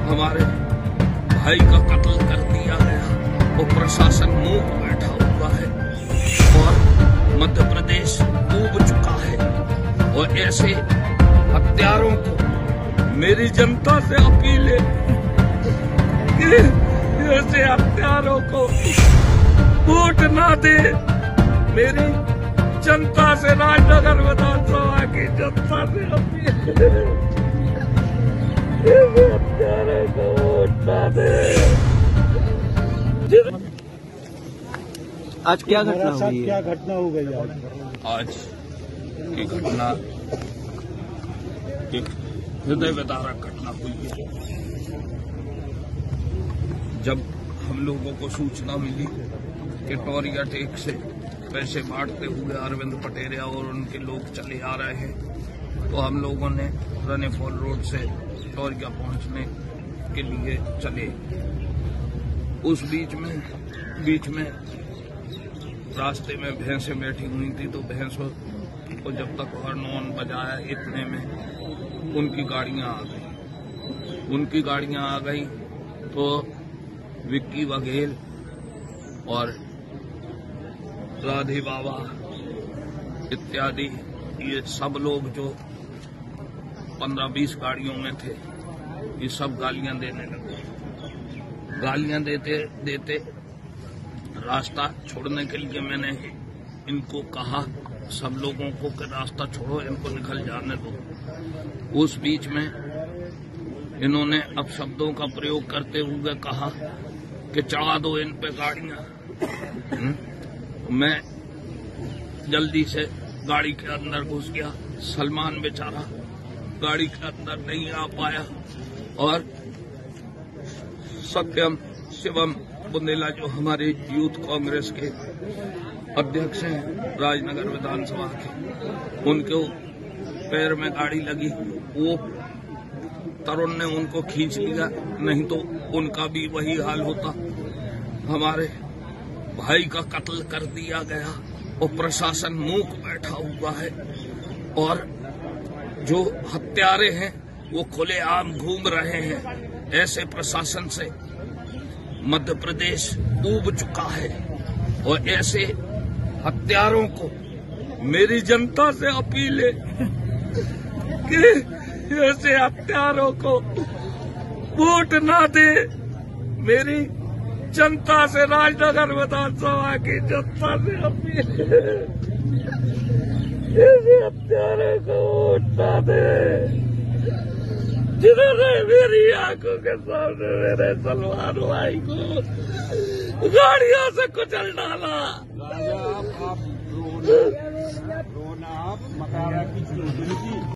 हमारे भाई का कत्ल कर दिया गया। वो प्रशासन मूक बैठा हुआ है और मध्य प्रदेश डूब चुका है। और ऐसे हत्यारों को मेरी जनता से अपील है कि ऐसे हत्यारों को वोट ना दे। मेरी जनता से, राजनगर विधानसभा की जनता से अपील है, ऐसे हत्यारों को वोट ना दे। आज क्या घटना हुई है? क्या घटना हो गई आज ये घटना एक हृदय विदारक घटना हुई है। जब हम लोगों को सूचना मिली कि टोरिया टेक से पैसे बांटते हुए अरविंद पटेरिया और उनके लोग चले आ रहे हैं, तो हम लोगों ने रनेफॉल रोड से टोरिया पहुंचने के लिए चले। उस बीच में रास्ते में भैंसें बैठी हुई थी, तो भैंसों को जब तक हॉर्न बजाया इतने में उनकी गाड़ियां आ गई। तो विक्की बघेल और राधे बाबा इत्यादि ये सब लोग जो 15-20 गाड़ियों में थे, ये सब गालियां देने लगे। गालियां देते रास्ता छोड़ने के लिए मैंने इनको कहा, सब लोगों को कि रास्ता छोड़ो, इनको निकल जाने दो। उस बीच में इन्होंने अपशब्दों का प्रयोग करते हुए कहा कि चढ़ा दो इन पे गाड़ियां। मैं जल्दी से गाड़ी के अंदर घुस गया। सलमान बेचारा गाड़ी के अंदर नहीं आ पाया और सत्यम शिवम बुंदेला जो हमारे यूथ कांग्रेस के अध्यक्ष हैं राजनगर विधानसभा के, उनके पैर में गाड़ी लगी। वो तरुण ने उनको खींच लिया, नहीं तो उनका भी वही हाल होता। हमारे भाई का कत्ल कर दिया गया और प्रशासन मूक बैठा हुआ है और जो हत्यारे हैं वो खुलेआम घूम रहे हैं। ऐसे प्रशासन से मध्य प्रदेश डूब चुका है और ऐसे हत्यारों को मेरी जनता से अपील है कि ऐसे हत्यारों को वोट ना दे। मेरी जनता से, राजनगर विधानसभा की जनता से अपील है, ऐसे हत्यारों को वोट ना दे। जिन्होंने मेरी आंखों के सामने मेरे सलमान भाई को गाड़ियों से कुचल डाला। आप रोना, आप मकारा की